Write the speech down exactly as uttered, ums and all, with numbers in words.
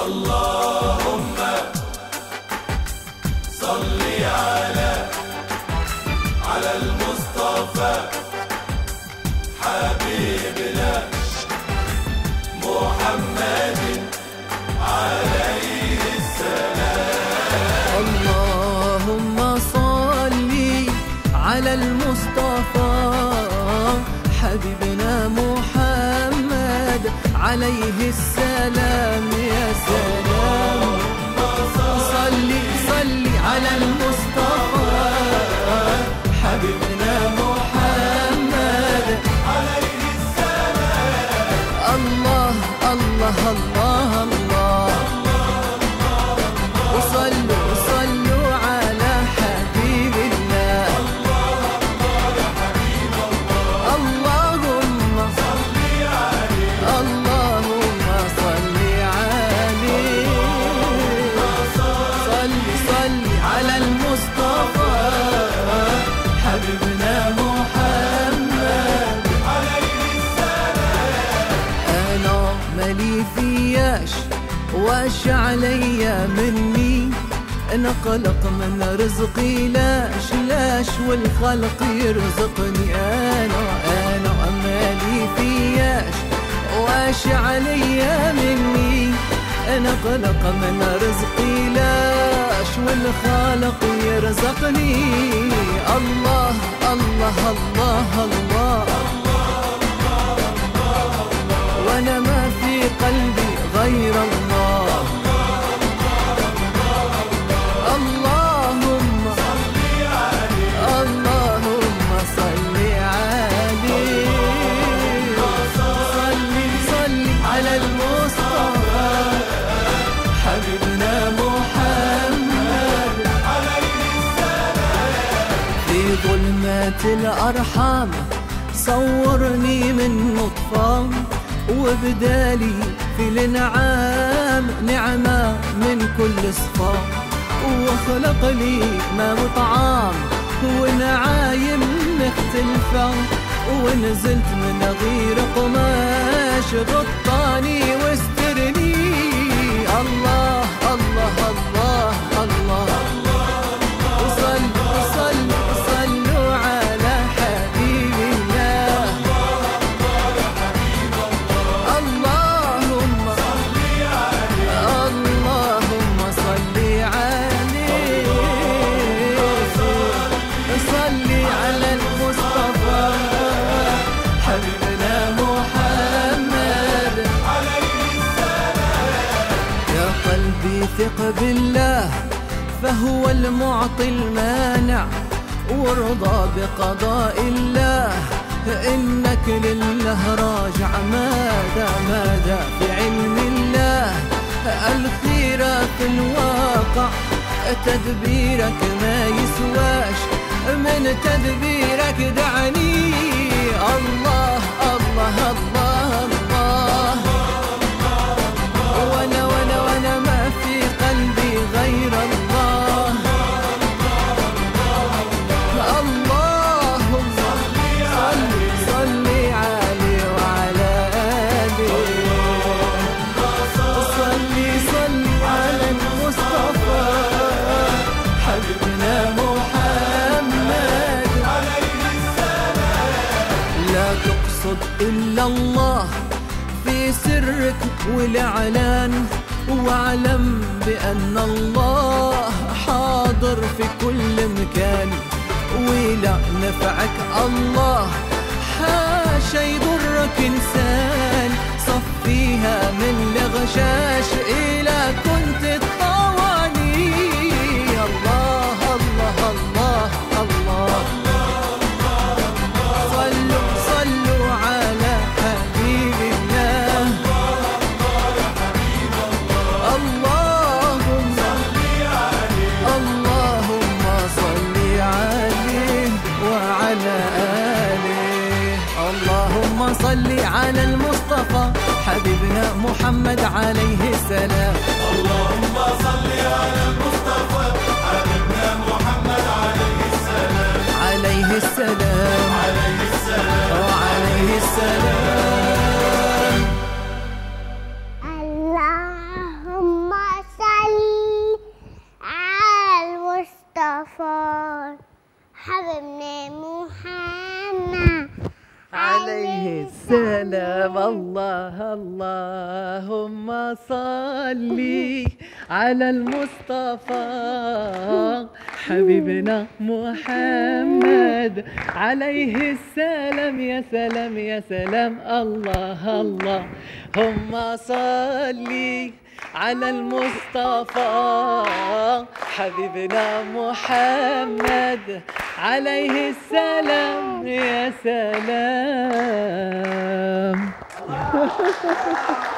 اللهم صل على على المصطفى حبيبنا محمد عليه السلام. اللهم صل على المصطفى حبيبنا محمد عليه السلام. يا سلام صل صل على المصطفى حبيبنا محمد عليه السلام. الله الله الله الله وصلوا صلوا على حبيب الله. اللهم صل عليه اللهم صل عليه صل صل على المصطفى حبيبنا محمد عليه السلام. أنا مالي فياش واش عليا مني، أنا قلق من رزقي لاش لاش والخلق يرزقني. أنا أنا مالي فياش واش عليا مني، أنا قلق من رزقي لاش والخالق يرزقني. الله الله الله الله وانا ما في قلبي غير الله. اللهم صل عليه اللهم صل عليه صل صل على المصطفى حبيبنا محمد عليه السلام. في ظلمات الأرحام صورني من نطفة، وبدالي في الانعام نعمة من كل صفا، وخلق لي ما وطعام ونعايم مختلفة، ونزلت من غير قماش غطاني واسترني. الله الله الله الله وصلوا صلوا صلوا على حبيب الله. اللهم صل عليه اللهم صل عليه صل على المصطفى حبيبنا محمد عليه السلام. يا قلبي ثق بالله فهو المعطي المانع، وارضى بقضاء الله إنك لله راجع. ماذا ماذا في علم الله الخيرة في الواقع، تدبيرك ما يسواش من تدبيرك دعني. الله الله الله الله وانا وانا وانا ما في قلبي غير الله. اللهم صل صل عليه وعلى آله صل صل على المصطفى حبيبنا محمد عليه السلام. لا تقصد إلا الله في سرك والإعلان، واعلم بأن الله حاضر في كل مكان، ولا نفعك الله حاشا يضرك إنسان. صفيها من الغشاش إلى كنت الطواني. الله الله الله الله صلوا صلوا على حبيب الله. اللهم اللهم صل عليه وعلى آله. اللهم صل على المصطفى حبيبنا محمد عليه السلام. اللهم صل على المصطفى حبيبنا محمد عليه السلام. عليه السلام عليه السلام. وعليه السلام. اللهم حبيبنا محمد عليه السلام. الله اللهم صلي على المصطفى حبيبنا محمد عليه السلام. يا سلام يا سلام. الله اللهم صلي على المصطفى حبيبنا محمد عليه السلام. يا سلام.